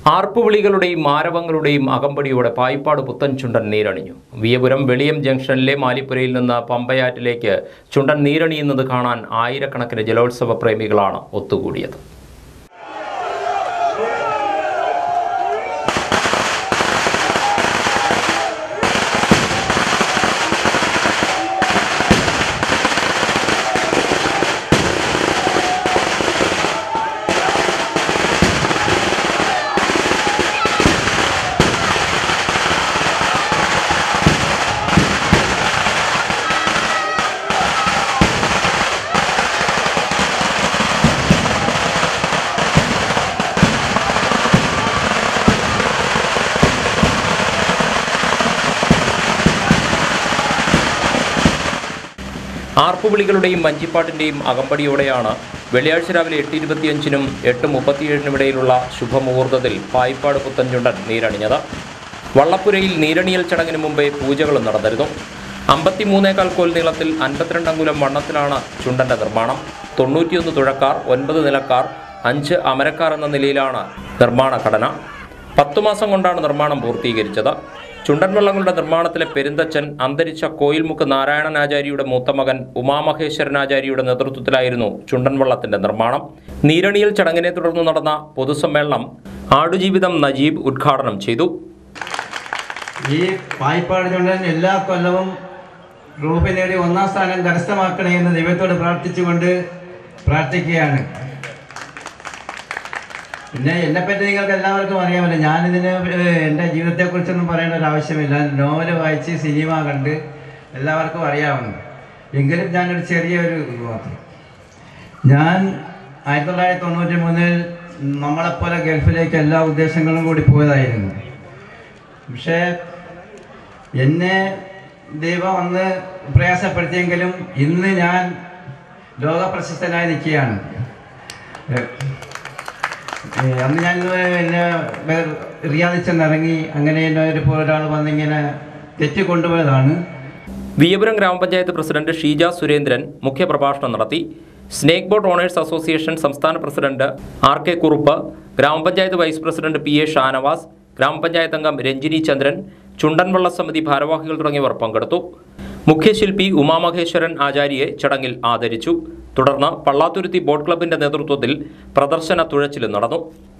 ആർപ്പുവിളികളുടെയും ആരവങ്ങളുടെയും അകമ്പടിയോടെ പായിപ്പാട് പുത്തൻ ചുണ്ടൻ നീരണിഞ്ഞു. വിയപുരം വെളിയം ജംഗ്ഷനിലെ മാലിപ്പുരയിൽ നിന്ന് പമ്പയാറ്റിലേക്ക് ചുണ്ടൻ നീരണിയുന്നത് കാണാൻ ആയിരക്കണക്കിന് ജലോത്സവ പ്രേമികളാണ് ഒത്തുകൂടിയത്. ആർപ്പുവിളികളുടെയും വഞ്ചിപ്പാട്ടിൻ്റെയും അകമ്പടിയോടെയാണ് വെള്ളിയാഴ്ച രാവിലെ 8:25-നും 8:37-നും ഇടയിലുള്ള ശുഭമുഹൂർത്തത്തിൽ പായിപ്പാട് പുത്തൻ ചുണ്ടൻ നീരണിഞ്ഞത്. വള്ളപ്പുരയിൽ നീരണിയൽ ചടങ്ങിന് മുമ്പേ പൂജകളും നടന്നിരുന്നു. 53 കോൽ നീളത്തിൽ 52 അങ്കുലം വണ്ണത്തിലാണ് ചുണ്ടൻ്റെ നിർമ്മാണം. 91 തുഴക്കാർ, 9 നിലക്കാർ, 5 അമരക്കാർ എന്ന നിലയിലാണ് നിർമ്മാണ ഘടന. 10 മാസം കൊണ്ടാണ് നിർമ്മാണം പൂർത്തീകരിച്ചത്. ചുണ്ടൻ വള്ളങ്ങളുടെ നിർമ്മാണത്തിലെ പെരുന്തച്ചൻ അന്തരിച്ച കോയിൽമുക്ക് നാരായണനാചാര്യയുടെ മൂത്തമകൻ ഉമാമഹേശ്വരനാചാര്യയുടെ നേതൃത്വത്തിലായിരുന്നു ചുണ്ടൻ വള്ളത്തിന്റെ നിർമ്മാണം. നീരണിയൽ ചടങ്ങിനെ തുടർന്ന് നടന്ന പൊതുസമ്മേളനം ആടുജീവിതം നജീബ് ഉദ്ഘാടനം ചെയ്തു. ഈ പായിപ്പാട് ചുണ്ടൻ എല്ലാ കൊല്ലവും ട്രോഫി നേടി 1ാം സ്ഥാനം കരസ്ഥമാക്കണേ എന്ന് ദൈവത്തോട് പ്രാർത്ഥിക്കുകയാണ്. പിന്നെ എന്നെപ്പറ്റി നിങ്ങൾക്ക് എല്ലാവർക്കും അറിയാമല്ലോ. ഞാനിതിന് എൻ്റെ ജീവിതത്തെക്കുറിച്ചൊന്നും പറയേണ്ട ഒരു ആവശ്യമില്ല. നോവൽ വായിച്ച് സിനിമ കണ്ട് എല്ലാവർക്കും അറിയാവുന്നു. എങ്കിലും ഞാനൊരു ചെറിയൊരു മാത്രം. ഞാൻ 1993 നമ്മളെപ്പോലെ ഗൾഫിലേക്ക് എല്ലാ ഉദ്ദേശങ്ങളും കൂടി പോയതായിരുന്നു. പക്ഷേ എന്നെ ദൈവം അന്ന് പ്രയാസപ്പെടുത്തിയെങ്കിലും ഇന്ന് ഞാൻ ലോകപ്രശസ്തനായി നിൽക്കുകയാണ്. അന്ന് ഞാൻ എന്നെ റിയാദിൽ ചെന്നിറങ്ങി, അങ്ങനെ എന്നെ ഒരാൾ വന്നിങ്ങനെ തെറ്റിക്കൊണ്ടുപോയതാണ്. വിയപുരം ഗ്രാമപഞ്ചായത്ത് പ്രസിഡന്റ് ഷീജ സുരേന്ദ്രൻ മുഖ്യപ്രഭാഷണം നടത്തി. സ്നേക്ക് ബോട്ട് ഓണേഴ്സ് അസോസിയേഷൻ സംസ്ഥാന പ്രസിഡന്റ് RK കുറുപ്പ്, ഗ്രാമപഞ്ചായത്ത് വൈസ് പ്രസിഡന്റ് PA ഷാനവാസ്, ഗ്രാമപഞ്ചായത്ത് അംഗം രഞ്ജിനി ചന്ദ്രൻ, ചുണ്ടൻ വള്ള സമിതി ഭാരവാഹികൾ തുടങ്ങിയവർ പങ്കെടുത്തു. മുഖ്യശില്പി ഉമാമഹേശ്വരൻ ആചാര്യയെ ചടങ്ങിൽ ആദരിച്ചു. തുടർന്ന് പള്ളാത്തുരുത്തി ബോട്ട് ക്ലബിന്റെ നേതൃത്വത്തിൽ പ്രദർശന തുഴച്ചിലും നടന്നു.